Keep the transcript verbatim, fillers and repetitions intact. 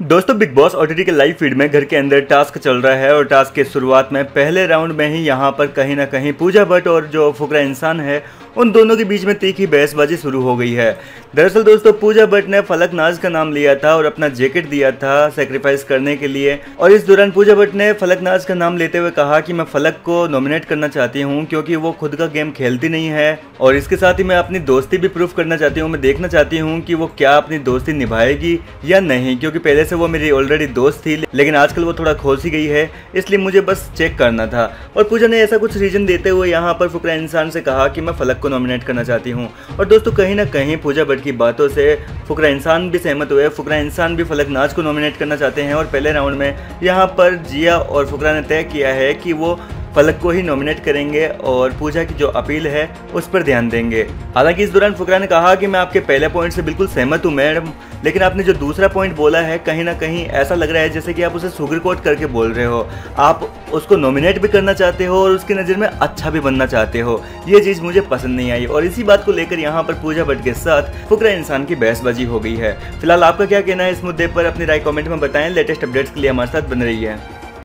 दोस्तों Bigg Boss OTT के live feed में घर के अंदर टास्क चल रहा है और टास्क की शुरुआत में पहले राउंड में ही यहाँ पर कहीं ना कहीं पूजा भट्ट और जो फुकरा इंसान है उन दोनों के बीच में तीखी बहसबाजी शुरू हो गई है। दरअसल दोस्तों पूजा भट्ट ने फलक नाज का नाम लिया था और अपना जैकेट दिया था सेक्रीफाइस करने के लिए, और इस दौरान पूजा भट्ट ने फलक नाज का नाम लेते हुए कहा कि मैं फलक को नॉमिनेट करना चाहती हूं क्योंकि वो खुद का गेम खेलती नहीं है, और इसके साथ ही मैं अपनी दोस्ती भी प्रूफ करना चाहती हूँ। मैं देखना चाहती हूँ कि वो क्या अपनी दोस्ती निभाएगी या नहीं, क्योंकि पहले से वो मेरी ऑलरेडी दोस्त थी लेकिन आजकल वो थोड़ा खोसी गई है, इसलिए मुझे बस चेक करना था। और पूजा ने ऐसा कुछ रीजन देते हुए यहाँ पर फुकरा इंसान से कहा कि मैं फलक को नॉमिनेट करना चाहती हूँ। और दोस्तों कहीं ना कहीं पूजा भट्ट की बातों से फुकरा इंसान भी सहमत हुए। फुकरा इंसान भी फलक नाज को नॉमिनेट करना चाहते हैं और पहले राउंड में यहाँ पर जिया और फुकरा ने तय किया है कि वो फलक को ही नॉमिनेट करेंगे और पूजा की जो अपील है उस पर ध्यान देंगे। हालांकि इस दौरान फुकरा ने कहा कि मैं आपके पहले पॉइंट से बिल्कुल सहमत हूं मैडम, लेकिन आपने जो दूसरा पॉइंट बोला है कहीं ना कहीं ऐसा लग रहा है जैसे कि आप उसे सुगर कोट करके बोल रहे हो। आप उसको नॉमिनेट भी करना चाहते हो और उसकी नज़र में अच्छा भी बनना चाहते हो। ये चीज़ मुझे पसंद नहीं आई, और इसी बात को लेकर यहाँ पर पूजा भट्ट के साथ फुकरा इंसान की बहसबाजी हो गई है। फिलहाल आपका क्या कहना है इस मुद्दे पर? अपनी राय कॉमेंट में बताएं। लेटेस्ट अपडेट्स के लिए हमारे साथ बने रहिए।